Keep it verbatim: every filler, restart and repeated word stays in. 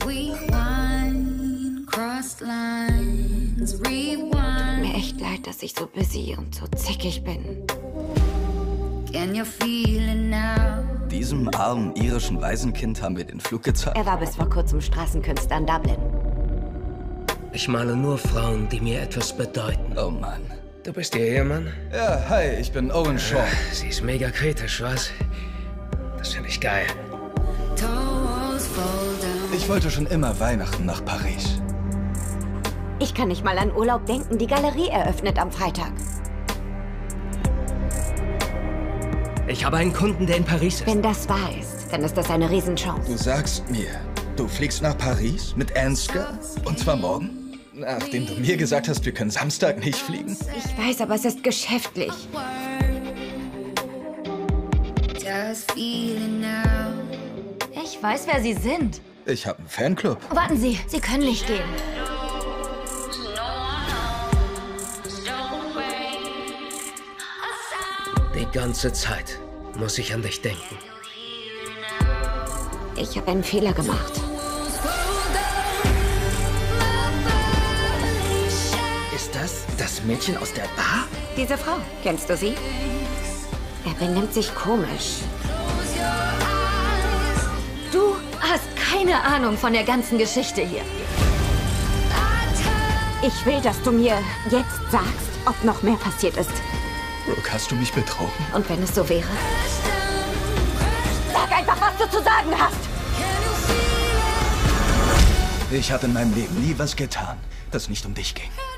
Rewind, crossed lines, rewind. Mir echt leid, dass ich so busy und so zickig bin. Can you feel it now? Diesem armen irischen Waisenkind haben wir den Flug gezahlt. Er war bis vor kurzem Straßenkünstler in Dublin. Ich male nur Frauen, die mir etwas bedeuten. Oh Mann. Du bist ihr Ehemann? Ja, hi, ich bin Owen Shaw. Sie ist mega kritisch, was? Das finde ich geil. Toes fall down. Ich wollte schon immer Weihnachten nach Paris. Ich kann nicht mal an Urlaub denken. Die Galerie eröffnet am Freitag. Ich habe einen Kunden, der in Paris ist. Wenn das wahr ist, dann ist das eine Riesenchance. Du sagst mir, du fliegst nach Paris mit Ansgar? Und zwar morgen? Nachdem du mir gesagt hast, wir können Samstag nicht fliegen? Ich weiß, aber es ist geschäftlich. Just feel it now. Ich weiß, wer Sie sind. Ich habe einen Fanclub. Warten Sie, Sie können nicht gehen. Die ganze Zeit muss ich an dich denken. Ich habe einen Fehler gemacht. Ist das das Mädchen aus der Bar? Diese Frau, kennst du sie? Er benimmt sich komisch. Du hast keine Ahnung von der ganzen Geschichte hier. Ich will, dass du mir jetzt sagst, ob noch mehr passiert ist. Brooke, hast du mich betrogen? Und wenn es so wäre? Sag einfach, was du zu sagen hast! Ich habe in meinem Leben nie was getan, das nicht um dich ging.